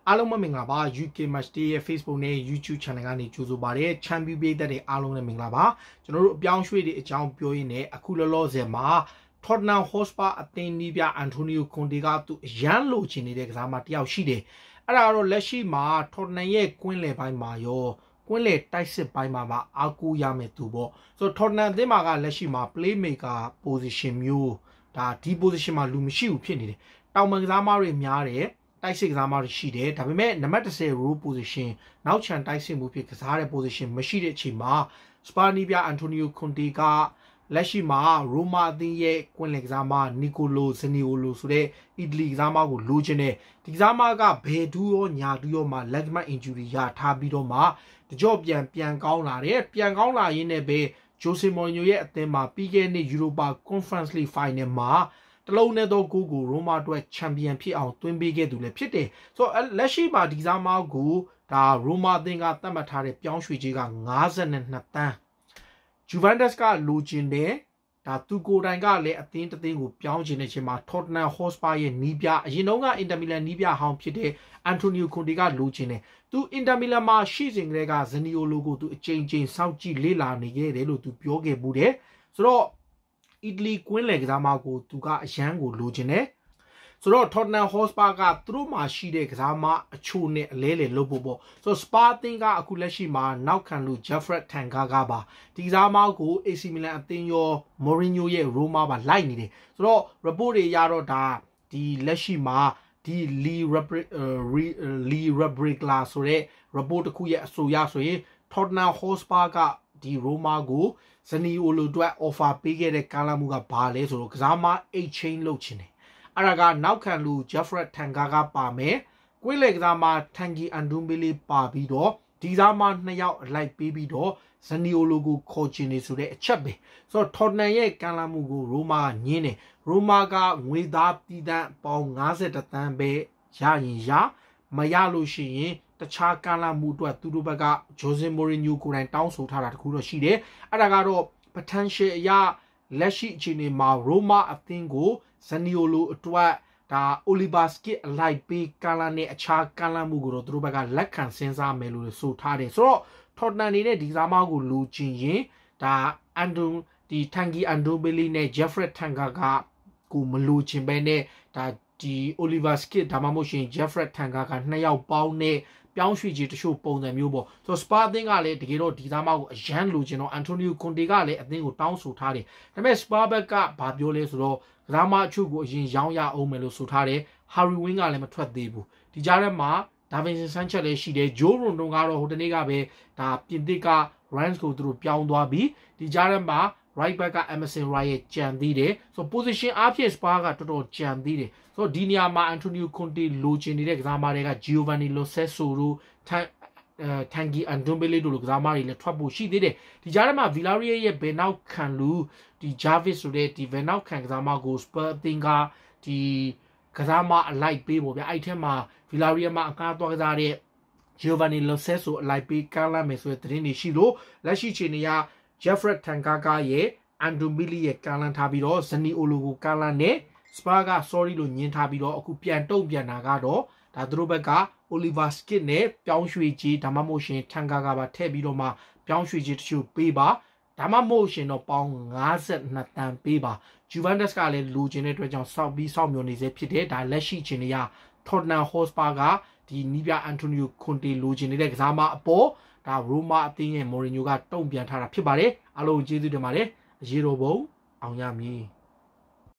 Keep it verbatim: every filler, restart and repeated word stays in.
အားလုံးမင်္ဂလာပါ U K Matchday ရဲ့ Facebook နဲ့ YouTube Channel ကနေကြိုဆိုပါရစေ။ Champion ပြည်သက်တွေအားလုံးလည်းမင်္ဂလာပါ။ကျွန်တော်တို့အပြောင်းရွှေ့တွေအကြောင်းပြောရင်းနဲ့အခုလောလောဆယ်မှာ Tottenham Hotspur အသင်းနီးပြ Antonio Conte ကသူအရန်လိုချင်နေတဲ့ကစားမတယောက်ရှိတယ်။အဲ့ဒါကတော့လက်ရှိမှာ Tottenham ရဲ့ကွင်းလယ်ပိုင်းမှာရောကွင်းလယ်တိုက်စစ်ပိုင်းမှာပါအားကိုးရမယ်သူပေါ့။ဆိုတော့ Tottenham အသင်းမှာကလက်ရှိမှာ playmaker position မျိုးဒါဒီ position မှာလူမရှိဘူးဖြစ်နေတယ်။တောင်ပံကစားမတွေများတယ်တိုက်စစ်ကစားမတွေရှိတယ်ဒါပေမဲ့နံပါတ်ten role position နောက်ချန်တိုက်စစ်မှုဖြစ်ကစားတဲ့ position မရှိတဲ့အချိန်မှာစပါနီပြအန်တိုနီယိုကွန်တီကလက်ရှိမှာရိုမာအသင်းရဲ့ကွင်းလယ်ကစားမနီကိုလိုဇနီယိုလိုဆိုတဲ့အီတလီကစားမကိုလိုချင်တယ်ဒီကစားမကဘယ်ဒူးရောညာဒူးရောမှာ legment injury ရထားပြီးတော့မှတကြော့ပြန်ပြန်ကောင်းလာတယ်ပြန်ကောင်းလာရင်းနဲ့ပဲဂျိုဆေမော်ညိုရဲ့အသင်းမှာပြီးခဲ့တဲ့ယူရိုပါ Conference League Final မှာတလုံးနဲ့တော့ကိုကိုရိုမာအတွက်ချန်ပီယံဖြစ်အောင်သွင်းပေးခဲ့သူလည်းဖြစ်တယ်ဆိုတော့လက်ရှိမှာဒီစားမောက်ကိုဒါရိုမာအသင်းကသတ်မှတ်ထားတဲ့ပြောင်းရွှေ့ခြင်းကfifty-twoတန်းဂျူဗန်တက်စ်ကလိုချင်တယ်ဒါသူကိုယ်တိုင်ကလည်းအသင်းတစ်သင်းကိုပြောင်းချင်တဲ့ချိန်မှာ Tottenham Hotspur ရဲ့နီးပြအရင်တုန်းက Inter Milan နီးပြဟောင်းဖြစ်တဲ့ Antonio Conte ကလိုချင်တယ်သူ Inter Milan မှာရှိစဉ်ကတည်းကဇနီယိုလိုကိုသူအချိန်ချင်းစောင့်ကြည့်လေ့လာနေခဲ့တယ်လို့သူပြောခဲ့မှုတယ်ဆိုတော့အီတလီကွင်းလယ်ကစားမကိုသူကအရန်ကိုလိုချင်တယ်ဆိုတော့ Tottenham Hotspur ကသူတို့မှာရှိတဲ့ကစားမအချို့နဲ့အလဲလေလုပ်ဖို့ပေါ့ဆိုတော့ Spa အသင်းကအခုလက်ရှိမှာနောက်ခံလူ Jeffrey Tanganga ပါဒီကစားမကို A C Milan အသင်းရော Mourinho ရဲ့ Roma ပါလိုက်နေတယ်ဆိုတော့ report တွေရတော့ဒါဒီလက်ရှိမှာဒီ Lee Lee Rebrigla ဆိုတဲ့ report တစ်ခုရဲ့အဆိုအရဆိုရင် Tottenham Hotspur ကဒီ Roma ကိုဇနီအိုလိုအတွက် offer ပေးခဲ့တဲ့ကာလမှုကဘာလဲဆိုတော့ကစားမ exchange လုပ်ချင်တယ်အဲ့ဒါကနောက်ခံလူ Jeffrey Tanganga ပါမယ်ကွင်းလေကစားမ Tanguy Ndombele ပါပြီးတော့ဒီကစားမနှစ်ယောက်အလိုက်ပေးပြီးတော့ဇနီအိုလိုကိုခေါ်ချင်နေဆိုတဲ့အချက်ပဲဆိုတော့ Tottenham ရဲ့ကမ်းလှမ်းမှုကို Roma ကညင်းတယ် Roma ကငွေသားတည်တံ့ပေါင်းfiftyတန်းပဲရရင်ရမရလို့ရှိရင်တခြားကမ်းလှမ်းမှုအတွက်သူတို့ဘက်ကဂျိုဇင်မိုရီညိုကိုယ်တိုင်တောင်းဆိုထားတာတခုတော့ရှိတယ်အဲ့ဒါကတော့ potential အရလက်ရှိအခြေအနေမှာ Roma အသင်းကိုဇနီယိုလိုအတွက်ဒါ Oliver Skip အလိုက်ပေးကမ်းလှမ်းတဲ့အခြားကမ်းလှမ်းမှုကိုတော့သူတို့ဘက်ကလက်ခံစဉ်းစားမယ်လို့ဆိုထားတယ်ဆိုတော့ Tottenham နေတဲ့ဒီကစားမကိုလိုချင်ရင်ဒါအန်ဒွန်ဒီ Tanguy Ndombele နဲ့ Jeffrey Tanganga ကိုမလိုချင်ပဲနဲ့ဒါဒီ Oliver Skip ဒါမှမဟုတ်ရှင် Jeffrey Tanganga နှစ်ယောက်ပေါင်းနဲ့ပြောင်းရွှေ့ခြင်းတချို့ပုံစံမျိုးပေါ့ဆိုတော့ Spa အသင်းကလည်းတကယ်တော့ဒီသားမကိုအရန်လိုချင်တော့ Antonio Conte ကလည်းအသင်းကိုတောင်းဆိုထားတယ်ဒါပေမဲ့ Spa ဘက်ကဘာပြောလဲဆိုတော့ကစားမအချို့ကိုအရင်ရောင်းရအောင်မယ်လို့ဆိုထားတယ် Harry Winks ကလည်းမထွက်သေးဘူးဒီကြားထဲမှာ Davinson Sanchez လည်းရှိတယ် Joe Rodon ကတော့ဟိုတနေ့ကပဲဒါပြင်သစ်က Reims ကိုသူတို့ပြောင်းသွားပြီးဒီကြားထဲမှာ right back က Emerson Royal ကြံသေးတယ်ဆိုတော့ position အဖြစ် Spa ကတော်တော်ကြံသေးတယ်ဆိုတော့ဒီနေရာမှာ Antonio Conte လိုချင်နေတဲ့ကစားမတွေက Giovanni Lo Celso တို့Tanguy Ndombele တို့လိုကစားမတွေလည်းထွက်ဖို့ရှိသေးတယ်ဒီကြားထဲမှာ Villarreal ရဲ့ဘယ်နောက်ခံလူဒီ Jarvis ဆိုတဲ့ဒီဘယ်နောက်ခံကစားမကို Spurs အသင်းကဒီကစားမအလိုက်ပေးပေါ့ဗျာအဲ့ထက်မှာ Villarreal မှာအကားသွားကစားတဲ့ Giovanni Lo Celso အလိုက်ပေးကမ်းလှမ်းမယ်ဆိုတဲ့သတင်းတွေရှိလို့လက်ရှိချိန်တွေက Jeffrey Tanganga ရဲ့ Ndombele ရဲ့ကမ်းလှမ်းထားပြီးတော့ဇနီအိုလိုကိုကမ်းလှမ်းနဲ့ Spurs က sorry လို့ညင်းထားပြီးတော့အခုပြန်တုံ့ပြန်တာကတော့ဒါသူတို့ဘက်က Oliver Skip နဲ့ပြောင်းရွှေ့ကြီးဒါမှမဟုတ်ရှင် Tanganga ပါထည့်ပြီးတော့မှပြောင်းရွှေ့ကြီးတချို့ပေးပါဒါမှမဟုတ်ရှင်တော့ပေါင်းfifty-twoတန်းပေးပါ Juventus ကလည်းလိုချင်တဲ့အတွက်ကြောင့်စောက်ပြီးစောက်မျှော်နေစေဖြစ်တယ်ဒါလက်ရှိချိန်တွေက Tottenham Hotspur ကဒီနီးပြ Antonio Conte လိုချင်နေတဲ့ကစားမအပေါ်ဒါ Roma အသင်းရဲ့ Mourinho ကတုံ့ပြန်ထားတာဖြစ်ပါတယ်အားလုံးကျေးဇူးတင်ပါတယ်အရေးတော်ပုံအောင်ရမည်